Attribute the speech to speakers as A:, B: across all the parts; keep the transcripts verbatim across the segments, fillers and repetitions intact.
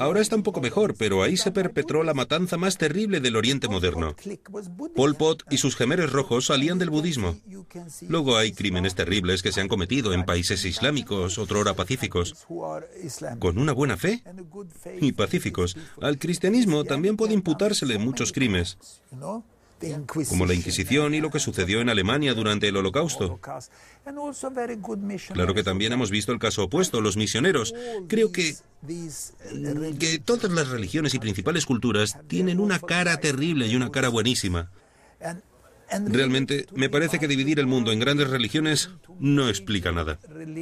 A: Ahora está un poco mejor, pero ahí se perpetró la matanza más terrible del Oriente moderno. Pol Pot y sus gemeres rojos salían del budismo. Luego hay crímenes terribles que se han cometido en países islámicos, otrora pacíficos, con una buena fe y pacíficos. Al cristianismo también puede imputársele muchos crímenes, como la Inquisición y lo que sucedió en Alemania durante el Holocausto. Claro que también hemos visto el caso opuesto, los misioneros. Creo que, que todas las religiones y principales culturas tienen una cara terrible y una cara buenísima. Realmente, me parece que dividir el mundo en grandes religiones no explica nada.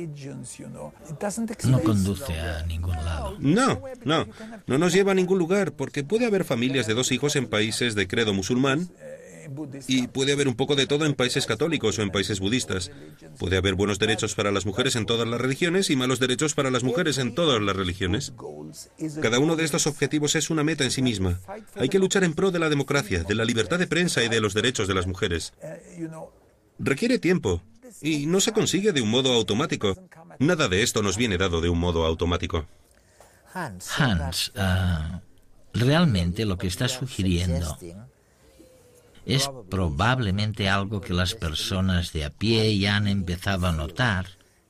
B: No conduce a ningún lado.
A: No, no, no nos lleva a ningún lugar, porque puede haber familias de dos hijos en países de credo musulmán y puede haber un poco de todo en países católicos o en países budistas. Puede haber buenos derechos para las mujeres en todas las religiones y malos derechos para las mujeres en todas las religiones. Cada uno de estos objetivos es una meta en sí misma. Hay que luchar en pro de la democracia, de la libertad de prensa y de los derechos de las mujeres. Requiere tiempo y no se consigue de un modo automático. Nada de esto nos viene dado de un modo automático.
B: Hans, uh, realmente lo que está sugiriendo es probablemente algo que las personas de a pie ya han empezado a notar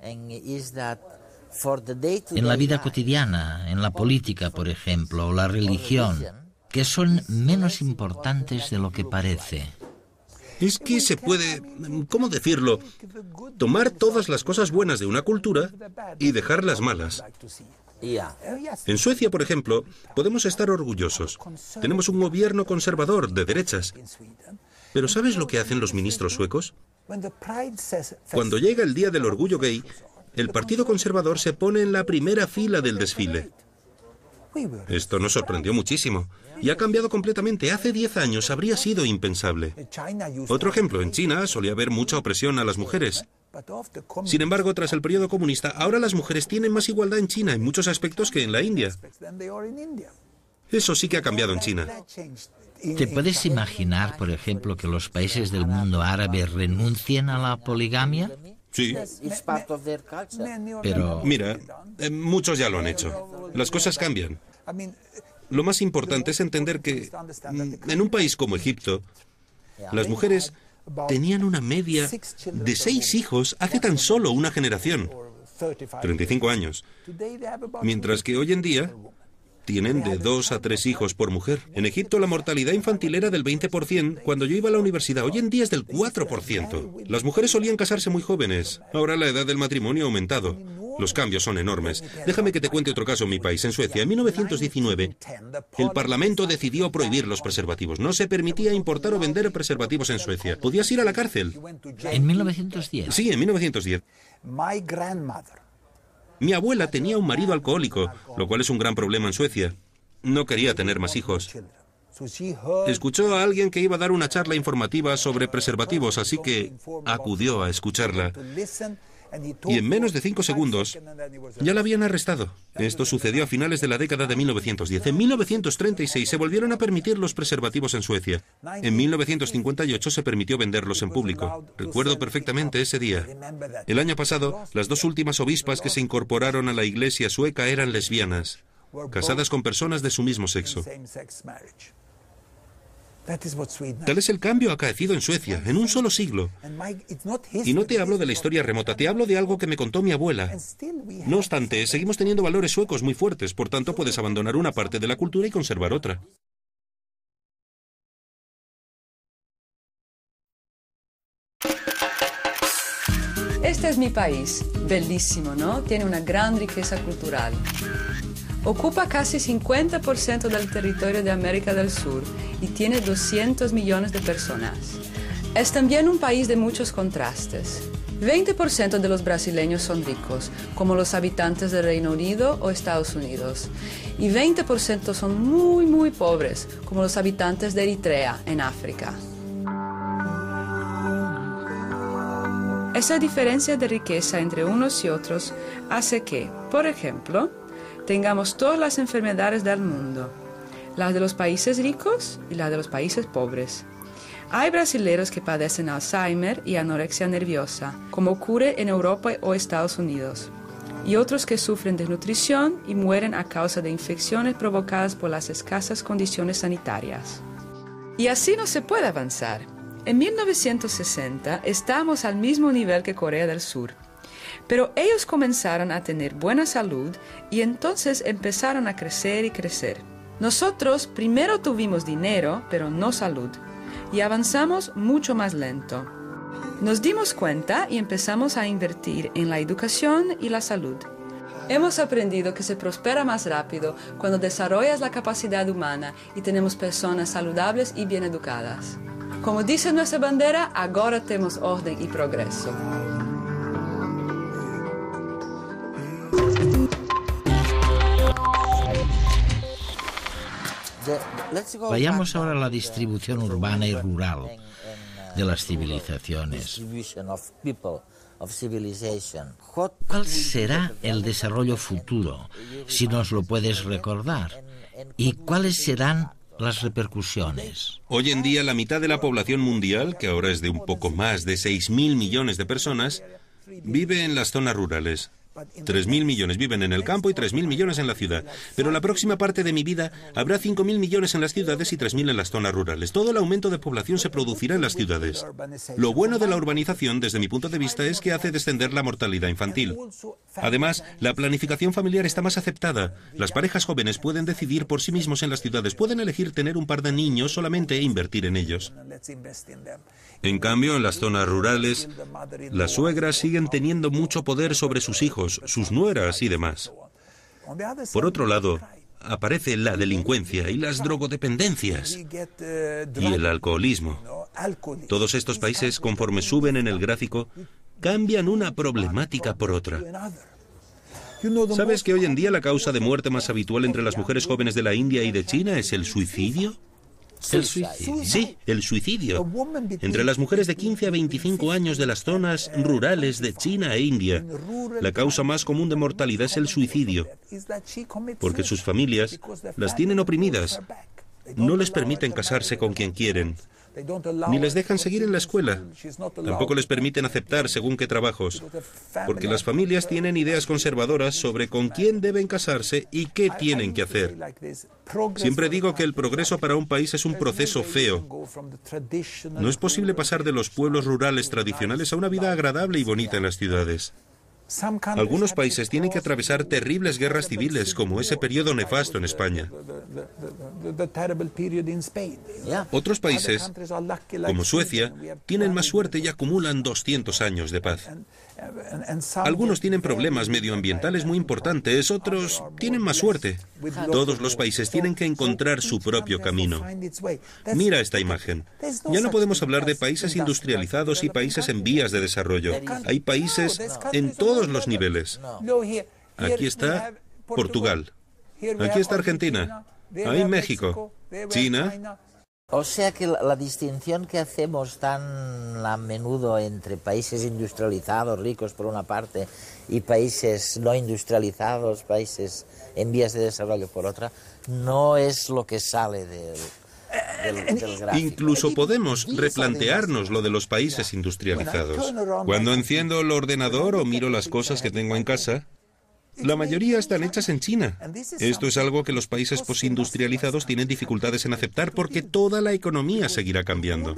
B: en la vida cotidiana, en la política, por ejemplo, o la religión, que son menos importantes de lo que parece.
A: Es que se puede, ¿cómo decirlo?, tomar todas las cosas buenas de una cultura y dejar las malas. En Suecia, por ejemplo, podemos estar orgullosos. Tenemos un gobierno conservador de derechas. Pero ¿sabes lo que hacen los ministros suecos? Cuando llega el Día del Orgullo Gay, el Partido Conservador se pone en la primera fila del desfile. Esto nos sorprendió muchísimo y ha cambiado completamente. Hace diez años habría sido impensable. Otro ejemplo, en China solía haber mucha opresión a las mujeres. Sin embargo, tras el periodo comunista, ahora las mujeres tienen más igualdad en China en muchos aspectos que en la India. Eso sí que ha cambiado en China.
B: ¿Te puedes imaginar, por ejemplo, que los países del mundo árabe renuncien a la poligamia?
A: Sí.
B: Pero...
A: Mira, eh, muchos ya lo han hecho. Las cosas cambian. Lo más importante es entender que mm, en un país como Egipto, las mujeres tenían una media de seis hijos hace tan solo una generación, treinta y cinco años, mientras que hoy en día tienen de dos a tres hijos por mujer. En Egipto la mortalidad infantil era del veinte por ciento cuando yo iba a la universidad. Hoy en día es del cuatro por ciento. Las mujeres solían casarse muy jóvenes. Ahora la edad del matrimonio ha aumentado. Los cambios son enormes. Déjame que te cuente otro caso en mi país, en Suecia. En mil novecientos diecinueve, el Parlamento decidió prohibir los preservativos. No se permitía importar o vender preservativos en Suecia. Podías ir a la cárcel.
B: ¿En mil novecientos diez?
A: Sí, en mil novecientos diez. Mi abuela tenía un marido alcohólico, lo cual es un gran problema en Suecia. No quería tener más hijos. Escuchó a alguien que iba a dar una charla informativa sobre preservativos, así que acudió a escucharla. Y en menos de cinco segundos ya la habían arrestado. Esto sucedió a finales de la década de mil novecientos diez. En mil novecientos treinta y seis se volvieron a permitir los preservativos en Suecia. En mil novecientos cincuenta y ocho se permitió venderlos en público. Recuerdo perfectamente ese día. El año pasado, las dos últimas obispas que se incorporaron a la iglesia sueca eran lesbianas, casadas con personas de su mismo sexo. Tal es el cambio acaecido en Suecia, en un solo siglo. Y no te hablo de la historia remota, te hablo de algo que me contó mi abuela. No obstante, seguimos teniendo valores suecos muy fuertes, por tanto puedes abandonar una parte de la cultura y conservar otra.
C: Este es mi país, bellísimo, ¿no? Tiene una gran riqueza cultural. Ocupa casi cincuenta por ciento del territorio de América del Sur y tiene doscientos millones de personas. Es también un país de muchos contrastes. veinte por ciento de los brasileños son ricos, como los habitantes del Reino Unido o Estados Unidos. Y veinte por ciento son muy, muy pobres, como los habitantes de Eritrea, en África. Esa diferencia de riqueza entre unos y otros hace que, por ejemplo, tengamos todas las enfermedades del mundo, las de los países ricos y las de los países pobres. Hay brasileños que padecen Alzheimer y anorexia nerviosa, como ocurre en Europa o Estados Unidos. y otros que sufren desnutrición y mueren a causa de infecciones provocadas por las escasas condiciones sanitarias. Y así no se puede avanzar. En mil novecientos sesenta estábamos al mismo nivel que Corea del Sur, pero ellos comenzaron a tener buena salud y entonces empezaron a crecer y crecer. Nosotros primero tuvimos dinero, pero no salud, y avanzamos mucho más lento. Nos dimos cuenta y empezamos a invertir en la educación y la salud. Hemos aprendido que se prospera más rápido cuando desarrollas la capacidad humana y tenemos personas saludables y bien educadas. Como dice nuestra bandera, ahora tenemos orden y progreso.
B: Vayamos ahora a la distribución urbana y rural de las civilizaciones. ¿Cuál será el desarrollo futuro, si nos lo puedes recordar? ¿Y cuáles serán las repercusiones?
A: Hoy en día la mitad de la población mundial, que ahora es de un poco más de seis mil millones de personas, vive en las zonas rurales. tres mil millones viven en el campo y tres mil millones en la ciudad. Pero la próxima parte de mi vida habrá cinco mil millones en las ciudades y tres mil en las zonas rurales. Todo el aumento de población se producirá en las ciudades. Lo bueno de la urbanización, desde mi punto de vista, es que hace descender la mortalidad infantil. Además, la planificación familiar está más aceptada. Las parejas jóvenes pueden decidir por sí mismos en las ciudades. Pueden elegir tener un par de niños solamente e invertir en ellos. En cambio, en las zonas rurales, las suegras siguen teniendo mucho poder sobre sus hijos, sus nueras y demás. Por otro lado, aparece la delincuencia y las drogodependencias y el alcoholismo. Todos estos países, conforme suben en el gráfico, cambian una problemática por otra. ¿Sabes que hoy en día la causa de muerte más habitual entre las mujeres jóvenes de la India y de China es el suicidio?
B: El suicidio.
A: Sí, el suicidio. Entre las mujeres de quince a veinticinco años de las zonas rurales de China e India, la causa más común de mortalidad es el suicidio, porque sus familias las tienen oprimidas. No les permiten casarse con quien quieren, ni les dejan seguir en la escuela. Tampoco les permiten aceptar según qué trabajos, porque las familias tienen ideas conservadoras sobre con quién deben casarse y qué tienen que hacer. Siempre digo que el progreso para un país es un proceso feo. No es posible pasar de los pueblos rurales tradicionales a una vida agradable y bonita en las ciudades. Algunos países tienen que atravesar terribles guerras civiles, como ese periodo nefasto en España. Otros países, como Suecia, tienen más suerte y acumulan doscientos años de paz. Algunos tienen problemas medioambientales muy importantes, otros tienen más suerte. Todos los países tienen que encontrar su propio camino. Mira esta imagen. Ya no podemos hablar de países industrializados y países en vías de desarrollo. Hay países en todos los niveles. Aquí está Portugal. Aquí está Argentina. Ahí México. China.
D: O sea que la, la distinción que hacemos tan a menudo entre países industrializados, ricos por una parte, y países no industrializados, países en vías de desarrollo por otra, no es lo que sale del, del, del gráfico.
A: Incluso podemos replantearnos lo de los países industrializados. Cuando enciendo el ordenador o miro las cosas que tengo en casa, la mayoría están hechas en China. Esto es algo que los países postindustrializados tienen dificultades en aceptar porque toda la economía seguirá cambiando.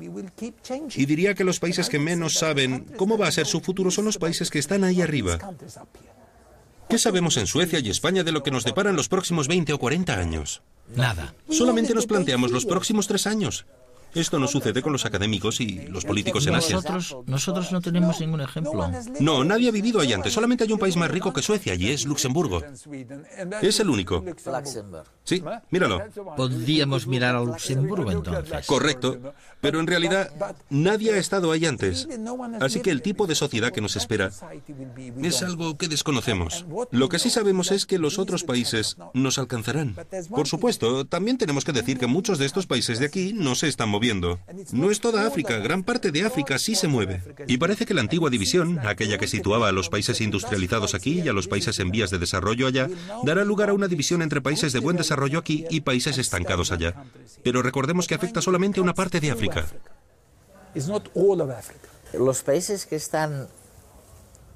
A: Y diría que los países que menos saben cómo va a ser su futuro son los países que están ahí arriba. ¿Qué sabemos en Suecia y España de lo que nos deparan los próximos veinte o cuarenta años?
B: Nada.
A: Solamente nos planteamos los próximos tres años. Esto no sucede con los académicos y los políticos en Asia.
B: Nosotros, nosotros no tenemos ningún ejemplo.
A: No, nadie ha vivido ahí antes. Solamente hay un país más rico que Suecia y es Luxemburgo. Es el único. Sí, míralo.
B: Podríamos mirar a Luxemburgo entonces.
A: Correcto. Pero en realidad nadie ha estado ahí antes. Así que el tipo de sociedad que nos espera es algo que desconocemos. Lo que sí sabemos es que los otros países nos alcanzarán. Por supuesto, también tenemos que decir que muchos de estos países de aquí no se están moviendo. No es toda África, gran parte de África sí se mueve. Y parece que la antigua división, aquella que situaba a los países industrializados aquí y a los países en vías de desarrollo allá, dará lugar a una división entre países de buen desarrollo aquí y países estancados allá. Pero recordemos que afecta solamente a una parte de África.
D: Los países que están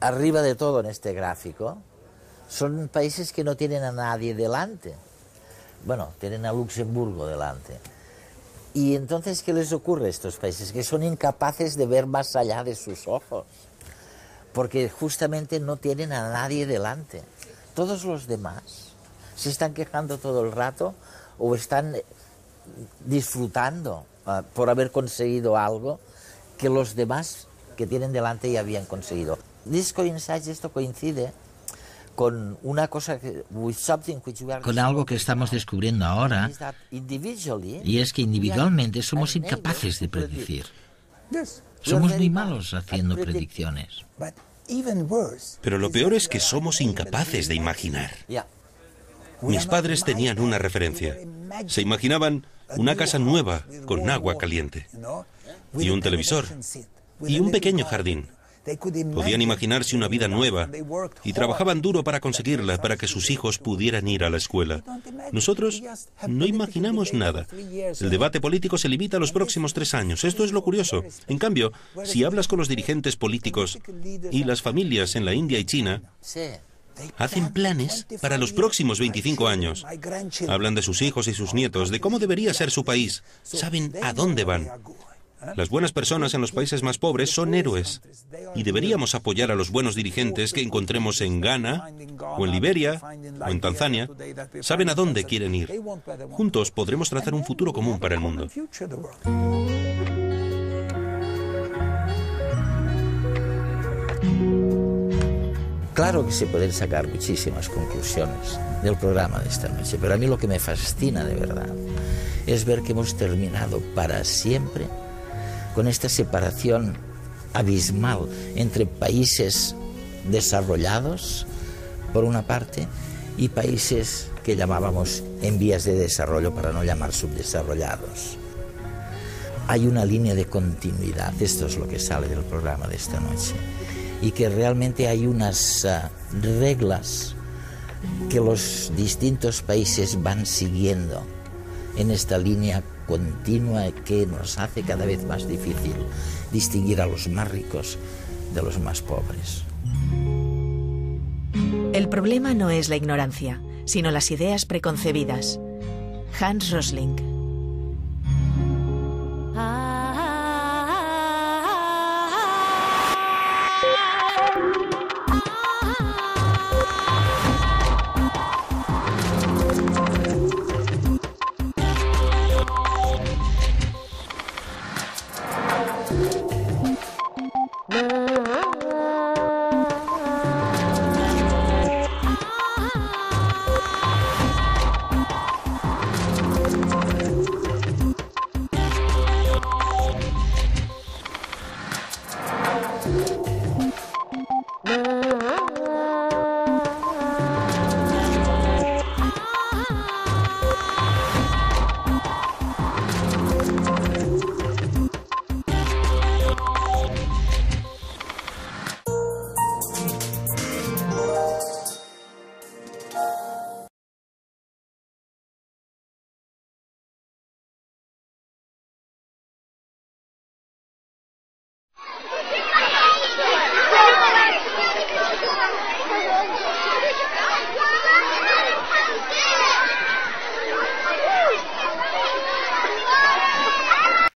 D: arriba de todo en este gráfico, son países que no tienen a nadie delante. Bueno, tienen a Luxemburgo delante. Y entonces, ¿qué les ocurre a estos países? Que son incapaces de ver más allá de sus ojos, porque justamente no tienen a nadie delante. Todos los demás se están quejando todo el rato o están disfrutando uh, por haber conseguido algo que los demás que tienen delante ya habían conseguido. This coincides, esto coincide con una cosa que, with something which we are
B: con algo que estamos descubriendo ahora, y es que individualmente somos incapaces de predecir. Somos muy malos haciendo predicciones.
A: Pero lo peor es que somos incapaces de imaginar. Mis padres tenían una referencia. Se imaginaban una casa nueva con agua caliente y un televisor y un pequeño jardín. Podían imaginarse una vida nueva y trabajaban duro para conseguirla, para que sus hijos pudieran ir a la escuela. Nosotros no imaginamos nada. El debate político se limita a los próximos tres años. Esto es lo curioso. En cambio, si hablas con los dirigentes políticos y las familias en la India y China, hacen planes para los próximos veinticinco años. Hablan de sus hijos y sus nietos, de cómo debería ser su país. Saben a dónde van. Las buenas personas en los países más pobres son héroes y deberíamos apoyar a los buenos dirigentes que encontremos en Ghana o en Liberia o en Tanzania. Saben a dónde quieren ir. Juntos podremos trazar un futuro común para el mundo.
D: Claro que se pueden sacar muchísimas conclusiones del programa de esta noche, pero a mí lo que me fascina de verdad es ver que hemos terminado para siempre con esta separación abismal entre países desarrollados, por una parte, y países que llamábamos en vías de desarrollo, para no llamar subdesarrollados. Hay una línea de continuidad, esto es lo que sale del programa de esta noche, y que realmente hay unas uh, reglas que los distintos países van siguiendo en esta línea continua que nos hace cada vez más difícil distinguir a los más ricos de los más pobres.
E: El problema no es la ignorancia, sino las ideas preconcebidas. Hans Rosling.